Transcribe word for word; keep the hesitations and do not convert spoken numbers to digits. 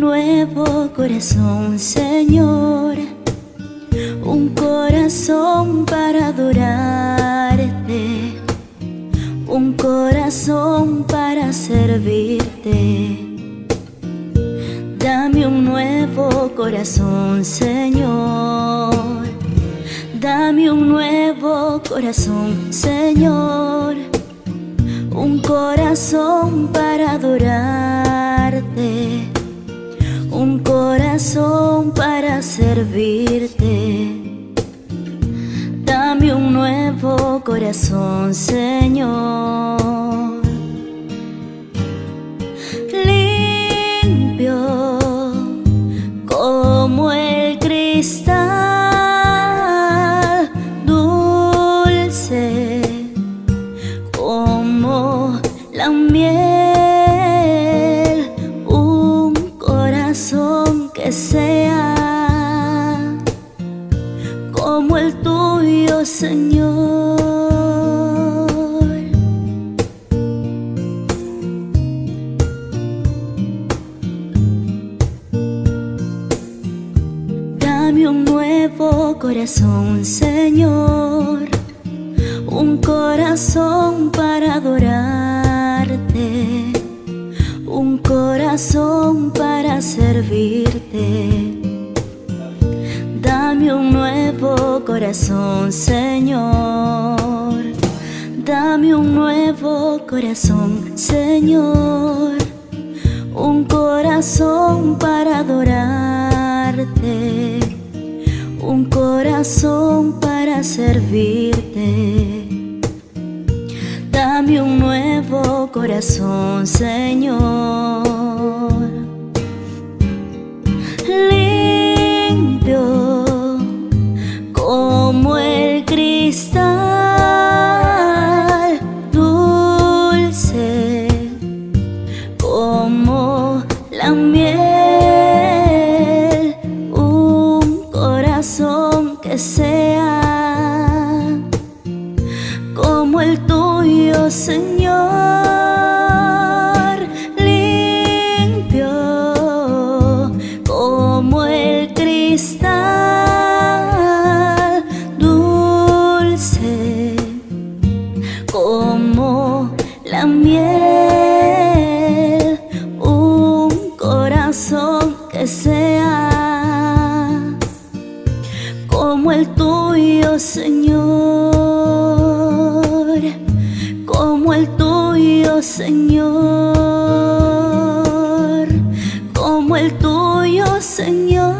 nuevo corazón, Señor, un corazón para adorarte, un corazón para servirte. Dame un nuevo corazón, Señor, dame un nuevo corazón, Señor, un corazón para adorarte, un corazón para servirte. Dame un nuevo corazón, Señor, limpio como el cristal, dulce como la miel, un corazón que sea como el tuyo, Señor. Dame un nuevo corazón, Señor, un corazón para adorarte, un corazón para servirte. Dame un nuevo corazón, Señor, dame un nuevo corazón, Señor, un corazón para adorarte, un corazón para servirte. Dame un nuevo corazón, Señor, limpio como el cristal, dulce como la miel, un corazón que sea como el tuyo, Señor, limpio como el cristal, dulce como la miel, un corazón que sea como el tuyo, Señor, como el tuyo, Señor, como el tuyo, Señor.